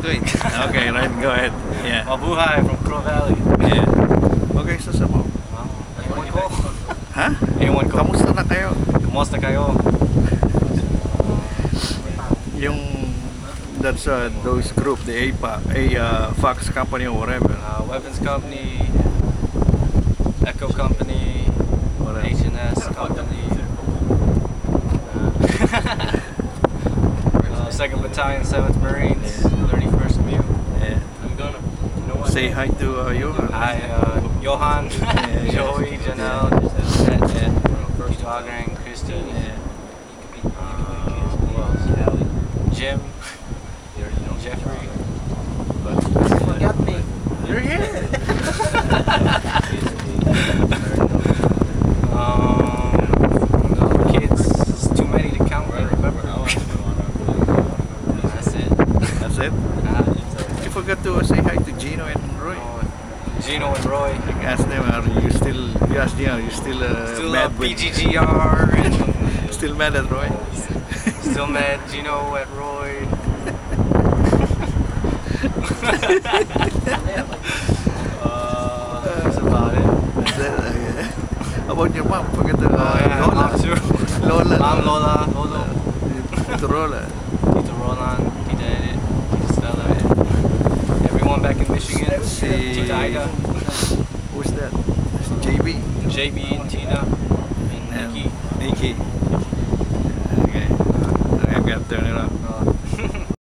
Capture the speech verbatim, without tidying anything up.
wait. Okay, right, go ahead. Yeah. Mabuhay from Crow Valley. Yeah. Okay, so sa mo. Anyone ko? Ha? Anyone ko? Kamusta na kayo? Kamusta kayo? Yung that's uh, those group, the A P A, A uh, Fox Company or whatever. Uh, Weapons Company, Echo Company, Whatever. H and S Company, uh, second Battalion, seventh Marines, thirty-first Mu. Yeah. I'm gonna Say hi to uh, Johan. Hi, uh, Johan, yeah. Joey, Janelle, Yeah. Yeah. Tito Agrang, Christy, Yeah. uh, who else? Jim, Jeffrey. Forgot me. You're here. um, kids, it's too many to count and remember. That's it. That's it. Uh, You forgot to say hi to Gino and Roy. uh, Gino and Roy. Like, ask them, are you still? You ask Gino, are you still uh, Still mad uh, with? B G G R. And Still mad at Roy? still mad Gino at Roy. uh, that's about it. That's it. Okay. How about your mom? Forget the uh, Oh yeah, Lola. mom too. Lola. Mom, Lola, Lolo, Tito Rola. Tito Roland, Tita Edith, Tita Stella, everyone back in Michigan, Si- Tita Ida, Who's that? Si J B. J B and Tina, and Nikki. Nikki. Okay. I've got to turn it off.